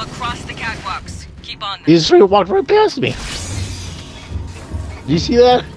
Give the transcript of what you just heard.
across the catwalks. Keep on them. He just straight walked right past me. Do you see that?